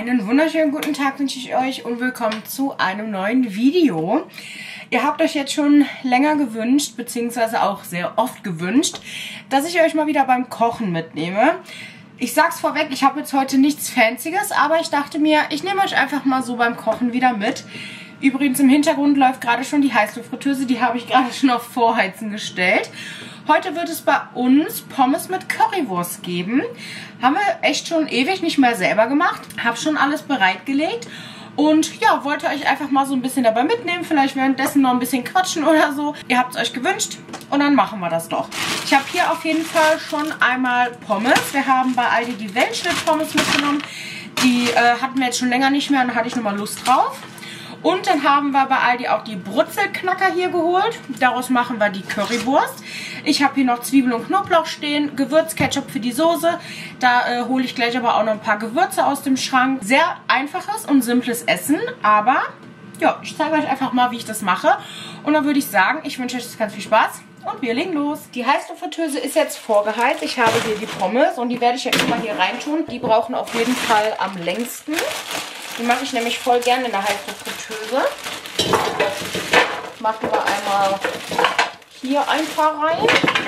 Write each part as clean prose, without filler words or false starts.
Einen wunderschönen guten Tag wünsche ich euch und willkommen zu einem neuen Video. Ihr habt euch jetzt schon länger gewünscht, beziehungsweise auch sehr oft gewünscht, dass ich euch mal wieder beim Kochen mitnehme. Ich sag's vorweg, ich habe jetzt heute nichts Fancyes, aber ich dachte mir, ich nehme euch einfach mal so beim Kochen wieder mit. Übrigens im Hintergrund läuft gerade schon die Heißluftfritteuse, die habe ich gerade schon auf Vorheizen gestellt. Heute wird es bei uns Pommes mit Currywurst geben. Haben wir echt schon ewig nicht mehr selber gemacht. Habe schon alles bereitgelegt. Und ja, wollte euch einfach mal so ein bisschen dabei mitnehmen. Vielleicht währenddessen noch ein bisschen quatschen oder so. Ihr habt es euch gewünscht und dann machen wir das doch. Ich habe hier auf jeden Fall schon einmal Pommes. Wir haben bei Aldi die Weltschnitt-Pommes mitgenommen. Die hatten wir jetzt schon länger nicht mehr und da hatte ich nochmal Lust drauf. Und dann haben wir bei Aldi auch die Brutzelknacker hier geholt. Daraus machen wir die Currywurst. Ich habe hier noch Zwiebeln und Knoblauch stehen, Gewürzketchup für die Soße. Da hole ich gleich aber auch noch ein paar Gewürze aus dem Schrank. Sehr einfaches und simples Essen, aber ja, ich zeige euch einfach mal, wie ich das mache. Und dann würde ich sagen, ich wünsche euch ganz viel Spaß und wir legen los. Die Heißluftfritteuse ist jetzt vorgeheizt. Ich habe hier die Pommes und die werde ich jetzt mal hier reintun. Die brauchen auf jeden Fall am längsten. Die mache ich nämlich voll gerne in der Heißluftfritteuse. Machen wir einmal hier ein paar rein.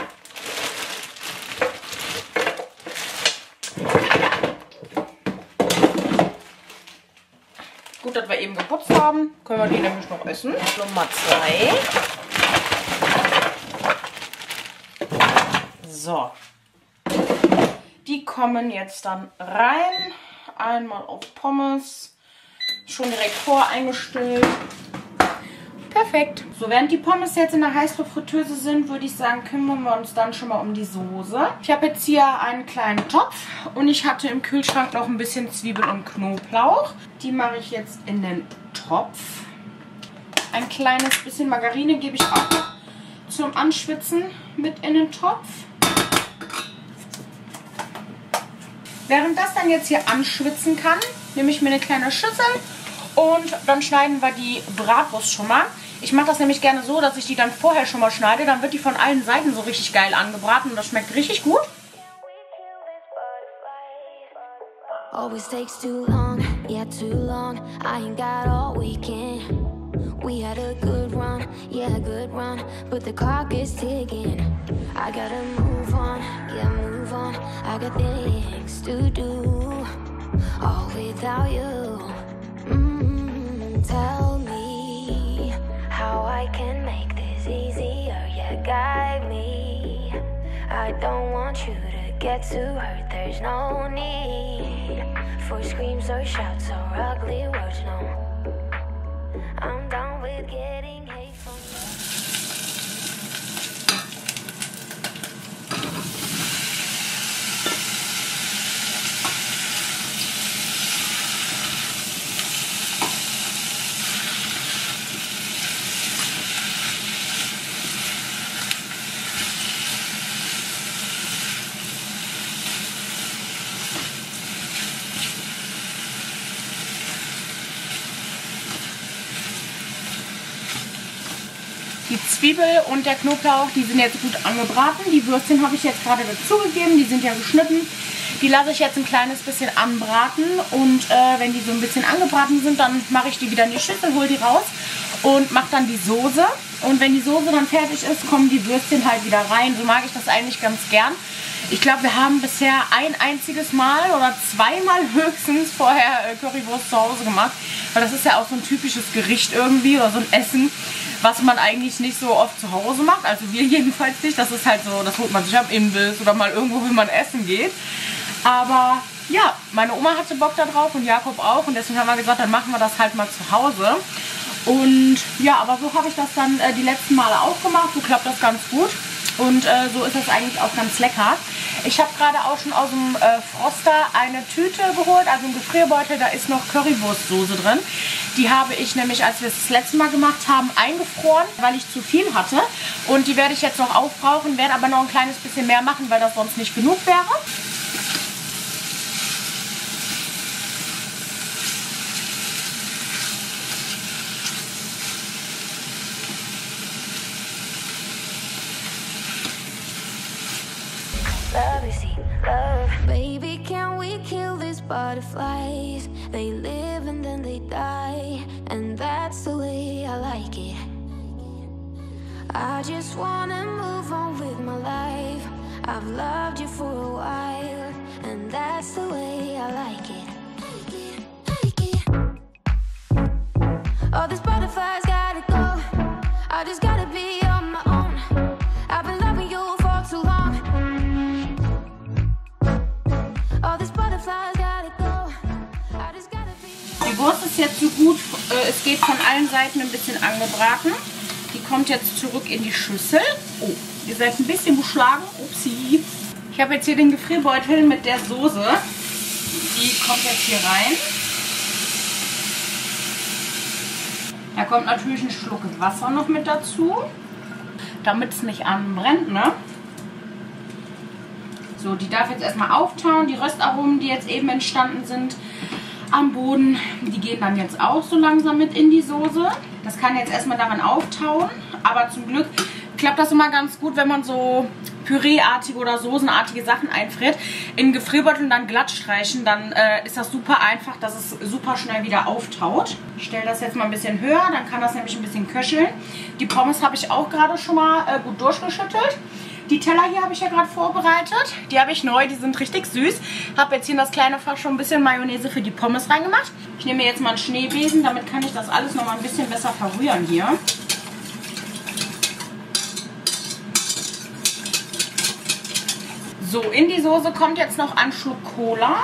Gut, dass wir eben geputzt haben. Können wir die nämlich noch essen. Nummer 2. So. Die kommen jetzt dann rein. Einmal auf Pommes. Schon direkt voreingestellt. Perfekt. So, während die Pommes jetzt in der Heißluftfritteuse sind, würde ich sagen, kümmern wir uns dann schon mal um die Soße. Ich habe jetzt hier einen kleinen Topf und ich hatte im Kühlschrank noch ein bisschen Zwiebel und Knoblauch. Die mache ich jetzt in den Topf. Ein kleines bisschen Margarine gebe ich auch zum Anschwitzen mit in den Topf. Während das dann jetzt hier anschwitzen kann, nehme ich mir eine kleine Schüssel und dann schneiden wir die Bratwurst schon mal. Ich mache das nämlich gerne so, dass ich die dann vorher schon mal schneide. Dann wird die von allen Seiten so richtig geil angebraten und das schmeckt richtig gut. Always takes too long, yeah too long. I ain't got all weekend. We had a good run, yeah good run, but the clock is ticking. I gotta move on, yeah move on. I got things to do, all without you. Tell me how I can make this easier, yeah guide me. I don't want you to get too hurt, there's no need for screams or shouts or ugly words, no. I'm done with getting hate from you. Die Zwiebel und der Knoblauch, die sind jetzt gut angebraten. Die Würstchen habe ich jetzt gerade dazugegeben, die sind ja geschnitten. Die lasse ich jetzt ein kleines bisschen anbraten und wenn die so ein bisschen angebraten sind, dann mache ich die wieder in die Schüssel, hole die raus und mache dann die Soße. Und wenn die Soße dann fertig ist, kommen die Würstchen halt wieder rein. So mag ich das eigentlich ganz gern. Ich glaube, wir haben bisher ein einziges Mal oder zweimal höchstens vorher Currywurst zu Hause gemacht. Weil das ist ja auch so ein typisches Gericht irgendwie oder so ein Essen, was man eigentlich nicht so oft zu Hause macht. Also wir jedenfalls nicht. Das ist halt so, das holt man sich am Imbiss oder mal irgendwo, wenn man essen geht. Aber ja, meine Oma hatte Bock da drauf und Jakob auch. Und deswegen haben wir gesagt, dann machen wir das halt mal zu Hause. Und ja, aber so habe ich das dann die letzten Male auch gemacht. So klappt das ganz gut. Und so ist das eigentlich auch ganz lecker. Ich habe gerade auch schon aus dem Froster eine Tüte geholt, also ein Gefrierbeutel, da ist noch Currywurstsoße drin. Die habe ich nämlich, als wir es das letzte Mal gemacht haben, eingefroren, weil ich zu viel hatte. Und die werde ich jetzt noch aufbrauchen, werde aber noch ein kleines bisschen mehr machen, weil das sonst nicht genug wäre. love. Baby, can we kill these butterflies? They live and then they die, and that's the way I like it. I just wanna move on with my life. I've loved you for a while, and that's the way I like it. All these butterflies gotta go. I just gotta be on my own. I've been loving you for too long. All these butterflies gotta go. I just gotta be. Die Wurst ist jetzt so gut, es geht von allen Seiten ein bisschen angebraten. Die kommt jetzt zurück in die Schüssel. Oh, ihr seid ein bisschen beschlagen. Upsi. Ich habe jetzt hier den Gefrierbeutel mit der Soße. Die kommt jetzt hier rein. Da kommt natürlich ein Schluck Wasser noch mit dazu, damit es nicht anbrennt, ne? So, die darf jetzt erstmal auftauen. Die Röstaromen, die jetzt eben entstanden sind am Boden, die gehen dann jetzt auch so langsam mit in die Soße. Das kann jetzt erstmal daran auftauen, aber zum Glück klappt das immer ganz gut, wenn man so püreeartige oder soßenartige Sachen einfriert. In Gefrierbeutel und dann glatt streichen, dann ist das super einfach, dass es super schnell wieder auftaut. Ich stelle das jetzt mal ein bisschen höher, dann kann das nämlich ein bisschen köcheln. Die Pommes habe ich auch gerade schon mal gut durchgeschüttelt. Die Teller hier habe ich ja gerade vorbereitet. Die habe ich neu, die sind richtig süß. Habe jetzt hier in das kleine Fach schon ein bisschen Mayonnaise für die Pommes reingemacht. Ich nehme jetzt mal einen Schneebesen, damit kann ich das alles noch mal ein bisschen besser verrühren hier. So, in die Soße kommt jetzt noch ein Schluck Cola.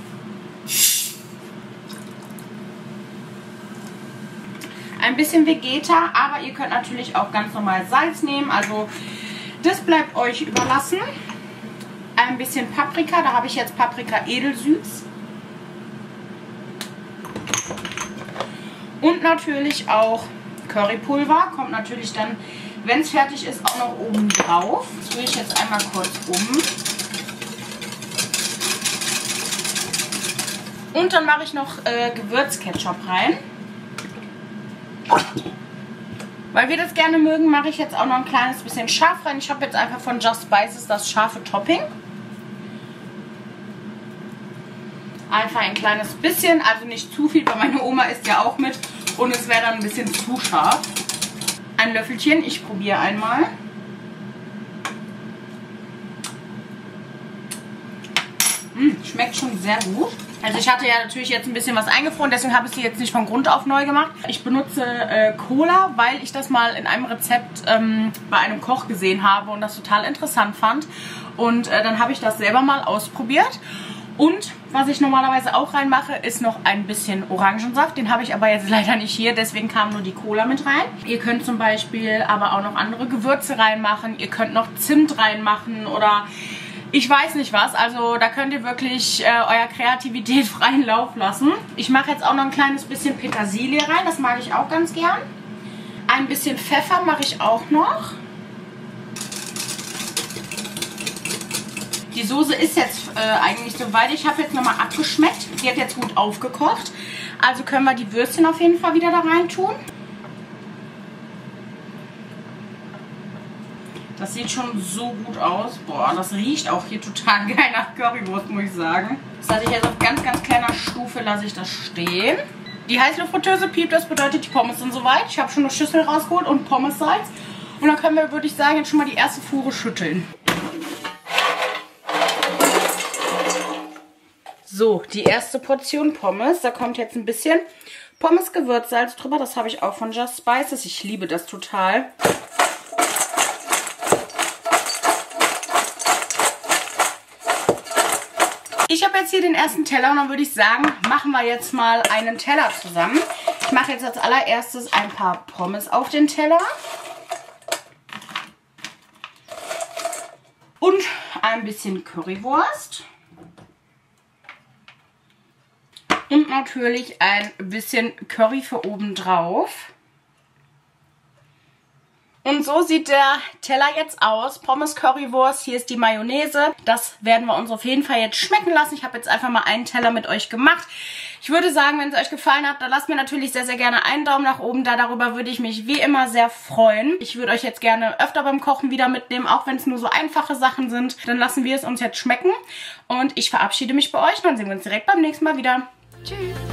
Ein bisschen Vegeta, aber ihr könnt natürlich auch ganz normal Salz nehmen. Also das bleibt euch überlassen. Ein bisschen Paprika, da habe ich jetzt Paprika edelsüß. Und natürlich auch Currypulver. Kommt natürlich dann, wenn es fertig ist, auch noch oben drauf. Das rühre ich jetzt einmal kurz um. Und dann mache ich noch Gewürzketchup rein. Weil wir das gerne mögen, mache ich jetzt auch noch ein kleines bisschen scharf rein. Ich habe jetzt einfach von Just Spices das scharfe Topping. Einfach ein kleines bisschen, also nicht zu viel, weil meine Oma isst ja auch mit und es wäre dann ein bisschen zu scharf. Ein Löffelchen, ich probiere einmal. Schmeckt schon sehr gut. Also ich hatte ja natürlich jetzt ein bisschen was eingefroren, deswegen habe ich sie jetzt nicht von Grund auf neu gemacht. Ich benutze Cola, weil ich das mal in einem Rezept bei einem Koch gesehen habe und das total interessant fand. Und dann habe ich das selber mal ausprobiert. Und was ich normalerweise auch reinmache, ist noch ein bisschen Orangensaft. Den habe ich aber jetzt leider nicht hier, deswegen kam nur die Cola mit rein. Ihr könnt zum Beispiel aber auch noch andere Gewürze reinmachen. Ihr könnt noch Zimt reinmachen oder ich weiß nicht was. Also da könnt ihr wirklich eurer Kreativität freien Lauf lassen. Ich mache jetzt auch noch ein kleines bisschen Petersilie rein. Das mag ich auch ganz gern. Ein bisschen Pfeffer mache ich auch noch. Die Soße ist jetzt eigentlich soweit. Ich habe jetzt nochmal abgeschmeckt. Die hat jetzt gut aufgekocht. Also können wir die Würstchen auf jeden Fall wieder da rein tun. Das sieht schon so gut aus. Boah, das riecht auch hier total geil nach Currywurst, muss ich sagen. Das lasse ich jetzt auf ganz, ganz kleiner Stufe lasse ich das stehen. Die Heißluftfritteuse piept, das bedeutet, die Pommes sind soweit. Ich habe schon eine Schüssel rausgeholt und Pommes-Salz. Und dann können wir, würde ich sagen, jetzt schon mal die erste Fuhre schütteln. So, die erste Portion Pommes. Da kommt jetzt ein bisschen Pommes-Gewürzsalz drüber. Das habe ich auch von Just Spices. Ich liebe das total. Ich habe jetzt hier den ersten Teller und dann würde ich sagen, machen wir jetzt mal einen Teller zusammen. Ich mache jetzt als allererstes ein paar Pommes auf den Teller. Und ein bisschen Currywurst. Und natürlich ein bisschen Curry für oben drauf. Und so sieht der Teller jetzt aus. Pommes, Currywurst, hier ist die Mayonnaise. Das werden wir uns auf jeden Fall jetzt schmecken lassen. Ich habe jetzt einfach mal einen Teller mit euch gemacht. Ich würde sagen, wenn es euch gefallen hat, dann lasst mir natürlich sehr, sehr gerne einen Daumen nach oben da. Darüber würde ich mich wie immer sehr freuen. Ich würde euch jetzt gerne öfter beim Kochen wieder mitnehmen, auch wenn es nur so einfache Sachen sind. Dann lassen wir es uns jetzt schmecken. Und ich verabschiede mich bei euch. Dann sehen wir uns direkt beim nächsten Mal wieder. Tschüss.